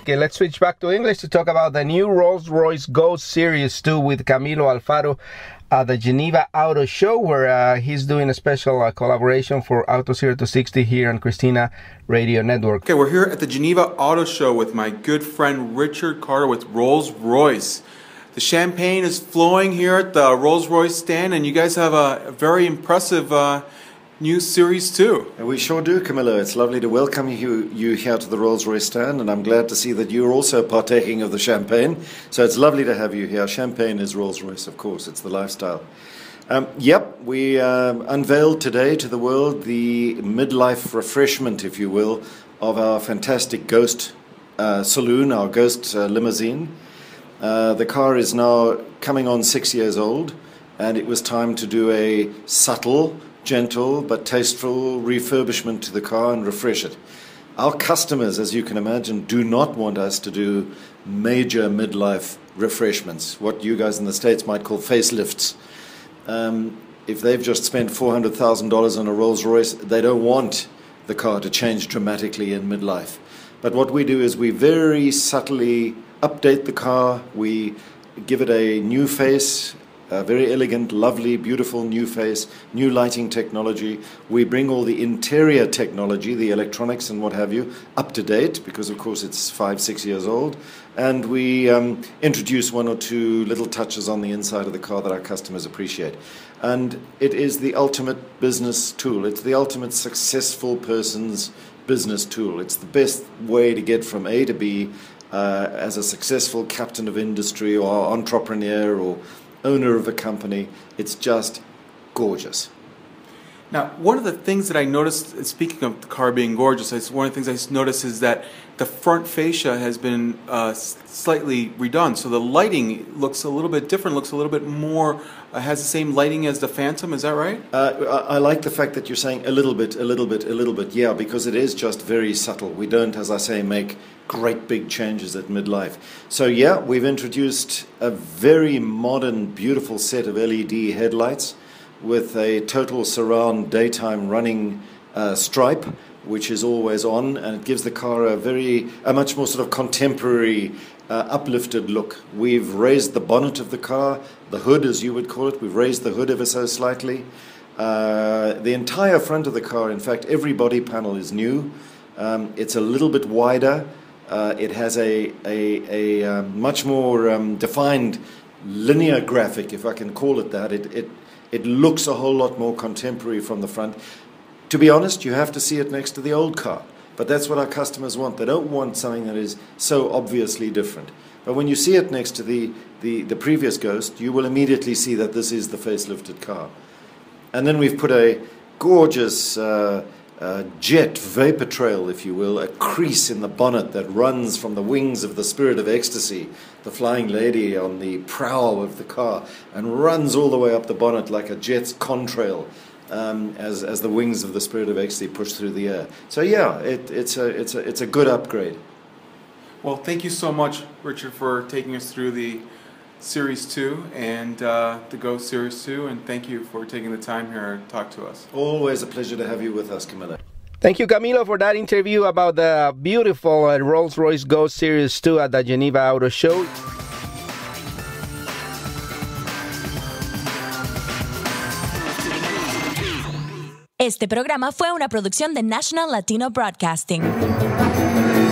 Okay, let's switch back to English to talk about the new Rolls-Royce Ghost Series 2 with Camilo Alfaro at the Geneva Auto Show, where he's doing a special collaboration for Auto 0 to 60 here on Christina Radio Network. Okay, we're here at the Geneva Auto Show with my good friend Richard Carter with Rolls-Royce. The champagne is flowing here at the Rolls-Royce stand, and you guys have a very impressive new Series 2. We sure do, Camilo. It's lovely to welcome you here to the Rolls-Royce stand, and I'm glad to see that you're also partaking of the champagne. So it's lovely to have you here. Champagne is Rolls-Royce, of course. It's the lifestyle. We unveiled today to the world the midlife refreshment, if you will, of our fantastic Ghost saloon, our Ghost limousine. The car is now coming on 6 years old, and it was time to do a subtle, gentle but tasteful refurbishment to the car and refresh it. Our customers, as you can imagine, do not want us to do major midlife refreshments, what you guys in the States might call facelifts. If they've just spent $400,000 on a Rolls-Royce, they don't want the car to change dramatically in midlife. But what we do is we very subtly update the car, we give it a new face, a very elegant, lovely, beautiful new face, new lighting technology. We bring all the interior technology, the electronics and what have you, up to date, because of course it's 5-6 years old. And we introduce one or two little touches on the inside of the car that our customers appreciate. And it is the ultimate business tool. It's the ultimate successful person's business tool. It's the best way to get from A to B as a successful captain of industry or entrepreneur or owner of a company. It's just gorgeous. Now, one of the things that I noticed, speaking of the car being gorgeous, one of the things I noticed is that the front fascia has been slightly redone. So the lighting looks a little bit different, looks a little bit more, has the same lighting as the Phantom, is that right? I like the fact that you're saying a little bit, yeah, because it is just very subtle. We don't, as I say, make great big changes at midlife. So yeah, we've introduced a very modern, beautiful set of LED headlights with a total surround daytime running stripe, which is always on, and it gives the car a much more sort of contemporary, uplifted look. We've raised the bonnet of the car, the hood as you would call it. We've raised the hood ever so slightly. The entire front of the car, in fact, every body panel is new. It's a little bit wider. It has a much more defined linear graphic, if I can call it that. It looks a whole lot more contemporary from the front. To be honest, you have to see it next to the old car. But that's what our customers want. They don't want something that is so obviously different. But when you see it next to the previous Ghost, you will immediately see that this is the facelifted car. And then we've put a gorgeous jet vapor trail, if you will, a crease in the bonnet that runs from the wings of the Spirit of Ecstasy, the flying lady on the prow of the car, and runs all the way up the bonnet like a jet's contrail as the wings of the Spirit of Ecstasy push through the air. So yeah, it's a good upgrade. Well, thank you so much, Richard, for taking us through the Series 2 and the Ghost Series 2, and thank you for taking the time here to talk to us. Always a pleasure to have you with us, Camilo. Thank you, Camilo, for that interview about the beautiful Rolls-Royce Ghost Series 2 at the Geneva Auto Show. Este programa fue una producción de National Latino Broadcasting.